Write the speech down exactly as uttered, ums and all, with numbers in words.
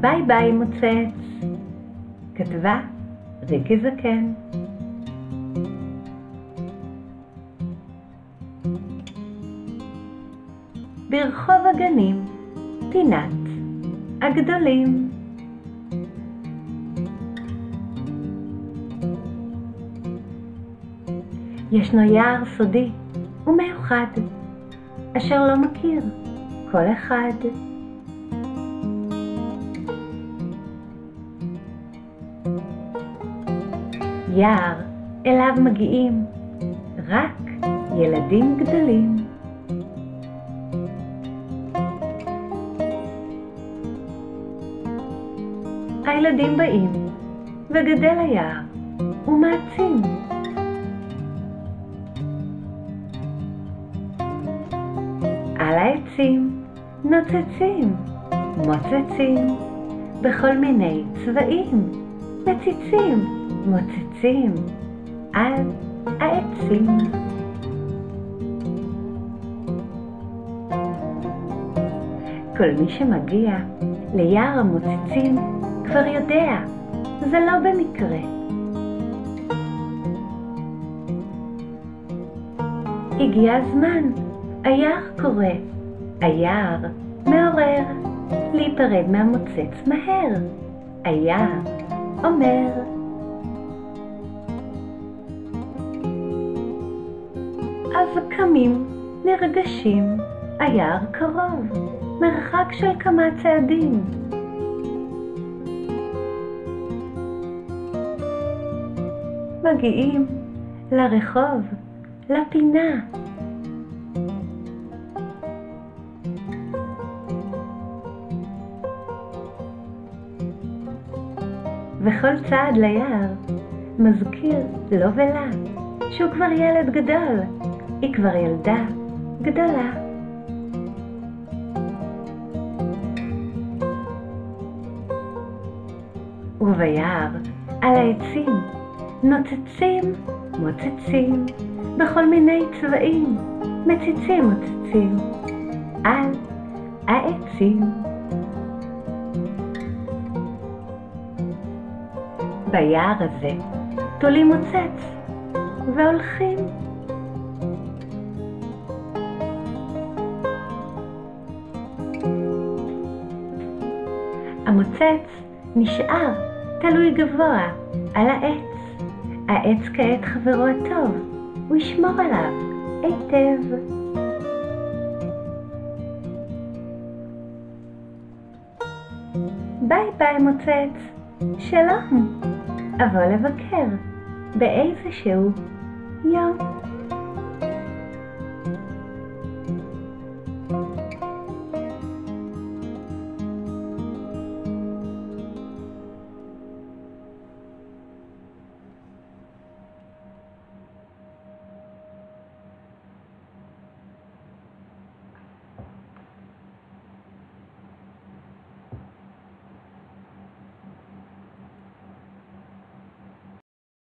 ביי ביי מוצץ. כתבה ריקי זקן. ברחוב הגנים, פינת הגדולים. ישנו יער סודי ומיוחד, אשר לא מכיר כל אחד. יער אליו מגיעים רק ילדים גדולים. הילדים באים וגדל היער ומעצים. על העצים נוצצים, מוצצים, בכל מיני צבעים, מציצים, מוצצים, על העצים. כל מי שמגיע ליער המוצצים כבר יודע, זה לא במקרה. הגיע הזמן, היער קורא, היער מעורר, להיפרד מהמוצץ מהר. היער אומר. אז קמים נרגשים, היער קרוב, מרחק של כמה צעדים. מגיעים לרחוב, לפינה. וכל צעד ליער מזכיר לו ולה שהוא כבר ילד גדול, היא כבר ילדה גדולה. וביער על העצים נוצצים, מוצצים, בכל מיני צבעים, מציצים, מוצצים, על העצים. ביער הזה תולים מוצץ והולכים. המוצץ נשאר תלוי גבוה על העץ. העץ כעת חברו הטוב, הוא ישמור עליו היטב. ביי ביי מוצץ, שלום, אבוא לבקר באיזשהו יום.